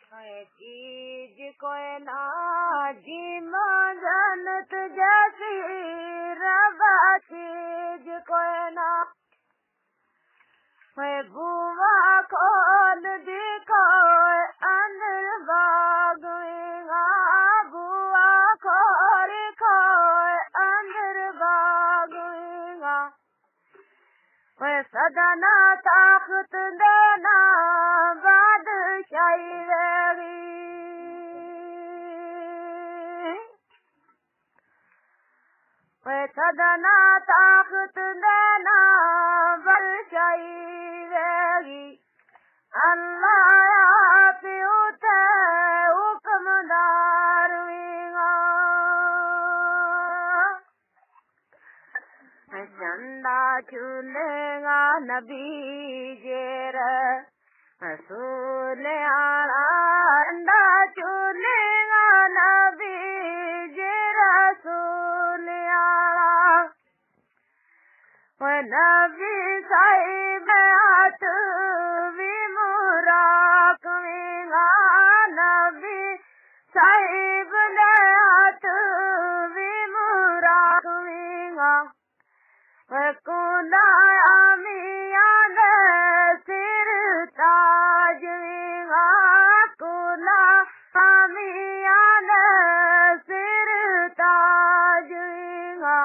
चीज कोई ना जीमा जनत जैसी रबा चीज कोई ना बुआ खोल दिखो अंदर बागेगा बुआ खोल खो अंदर बागेगा सदना ताकत देना बादशाही वेगी सदना ताकत देना बादशाही वेगी अल्लाह प्यूते हुक्मदार वेगा चंदा चूलेगा नबी जेर रसूल आला चंदा चूलेगा नबी जे रसूल आला नबी साहिब हाथ भी मुराक वेगा नबी साहिब ने हाथ भी मुराक वेगा कुला मियां ने सिर ताज वेगा कुला मियां ने सिर ताज वेगा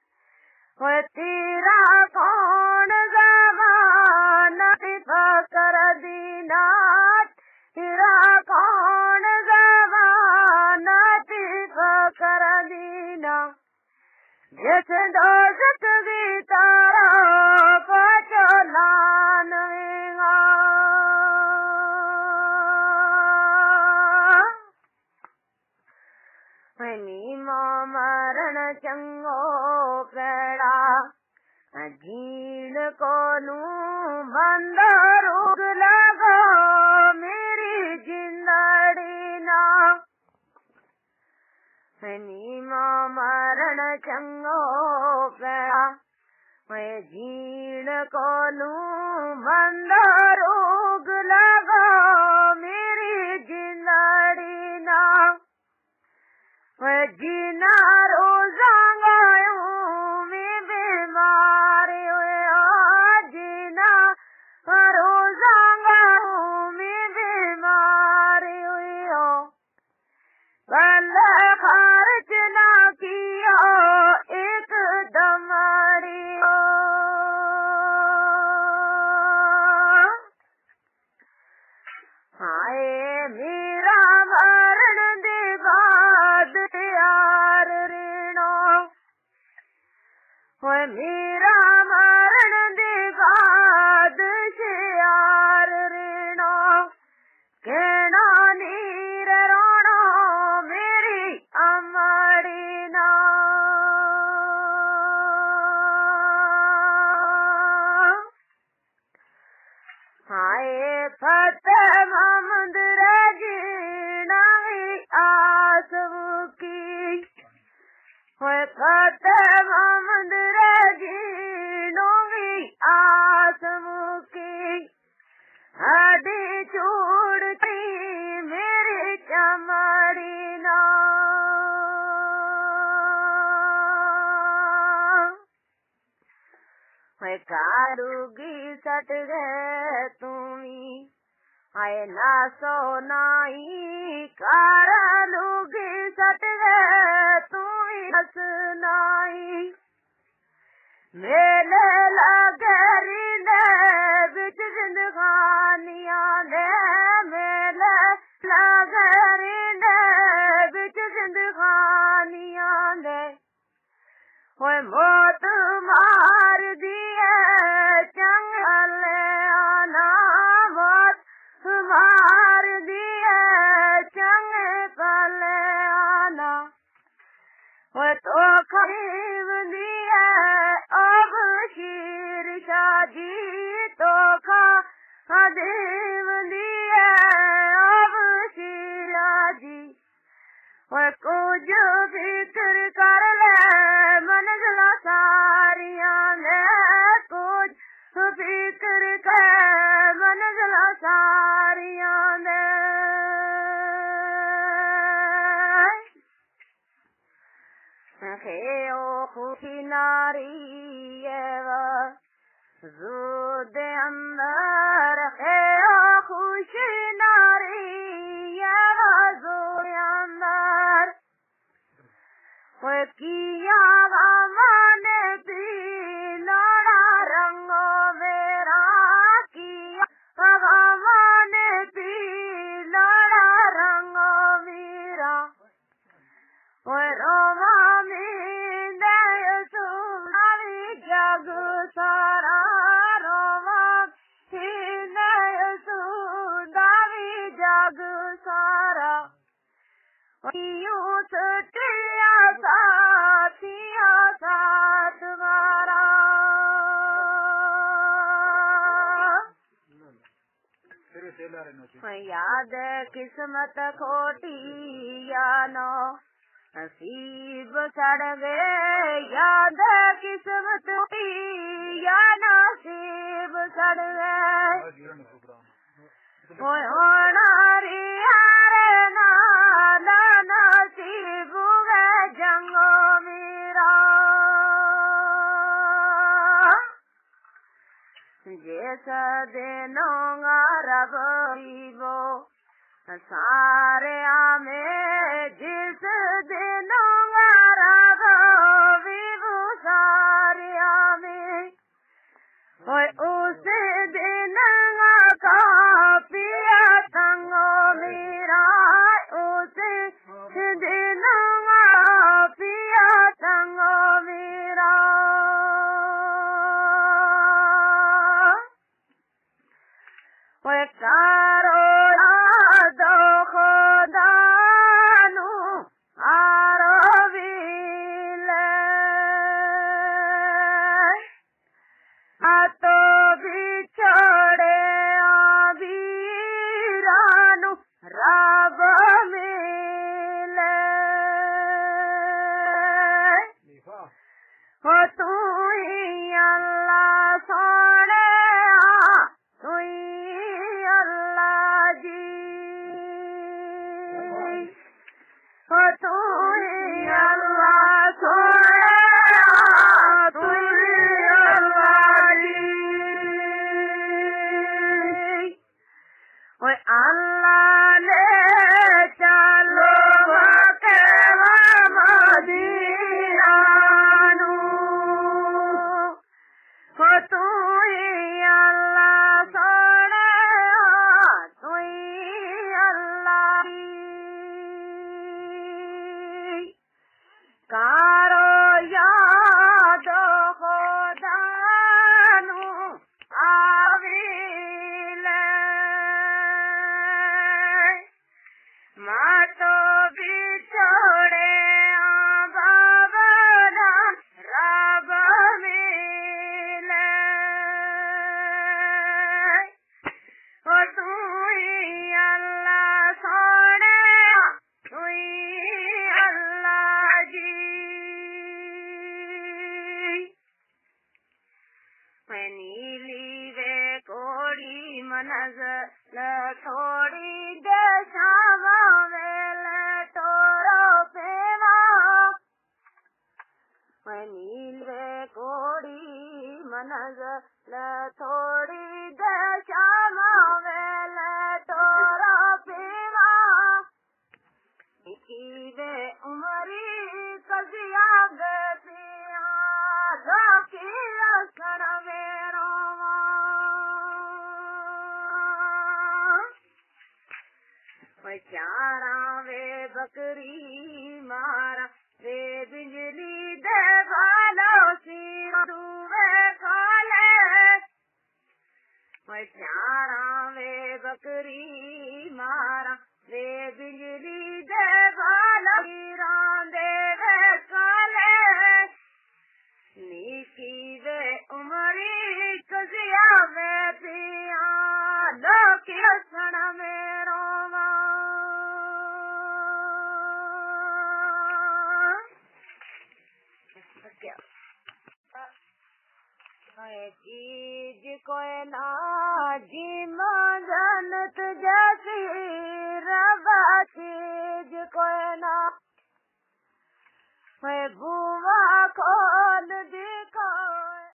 तेरा कौन ज़माना फकर दीना तेरा कौन ज़माना फकर दीना जिस दोस्त की तारा पचलान वेगा नीमा मरण चंगो पेड़ा जीण को नू बंद रोग लगो मेरी जिंदड़ी ना नीमा मरण चंगो पेड़ा जीण को नू बंद रोग लगो मेरी जिंदड़ी ना जीना रोजांगा में बीमार जीना रोजांगा में बीमार कल खर्च ना किया एक दमड़ी हाय मेरा मरण दे बाद यार ऋणो मेरा मरण दे बाद यार ऋणो कहना नीर रोणो मेरी अमड़ी ना हाय फतेह मोहम्मद रजीना आस की फतेह मोहम्मद रजीनो आस की हड्डी चूड़ती मेरी चमड़ी ना कारूगी सट गए तुम्ही आए ना सोनाई कारूगी सट गए तुम्ही हसनाई मेले लगे रिंदे बिच जिंदगानियां दे मेले लगे रिंदे बिच जिंदगानियां दे होए मौत मार दिए चंगले आना मौत मार दिए चंगले आना होए तो खरीब दिए अब शीर शादी तो खरीब दिए अब शीर शादी होए कुछ फिक्र कर ले मंजिला सारियां ने कुछ फिक्र कर मंजिला सारियां ने खुशी नारी ज़ूद अंदर है खुशी नारी ज़ूद अंदर किया मैंने पीला रंगो मेरा किया मैंने पीला रंगो मेरा रोमा में सुनावी जग सारा रोमा सुनावी जग सारा यूं सटिया साथिया साथ मारा याद किस्मत खोटी या नो नसीब सड़ गए याद किस्मत खोटी या नसीब सड़ गए होना रे ना नसीब गए जंगो मेरा जैसा दिनों रब वो सारे में जिस दिनों रब वो सारे में उस दिन का पिया संगो मेरा उस दिन पिया संगो मेरा कारो दो खुदानु आरो विले तो बिछोड़े आबीरानु रब मिले हो तू ही अल्लाह सोने तू ही अल्लाह जी हो तू ही अल्लाह सोने तू ही अल्लाह जी ओए अल्लाह ने चलो के मदीना हो तू ही अल्लाह सोने तू ही अल्लाह कारो याद खुदानु आविले मातो बिछोड़े बाबरा रब मिले हो तू ही अल्लाह सोने तू ही अल्लाह जी नीली वे कोड़ी मनज़ल थोड़ी दे शामा वेले तोरो पेवा नील वे कोड़ी मनज़ल थोड़ी दे शामा वेले तोरो पेवा वे उमरी कजिया गे पिया की असर मेरो चारा वे बकरी मारा वे बिजली दे भालो सिर वे काले चारा वे बकरी मारा वे बिजली दे भालो सिरा दे वे काले नीकी वे उमरी कजिया में पिया लोकी असण मेरो चीज कोई ना जिम जनत जैसी रबा चीज कोई ना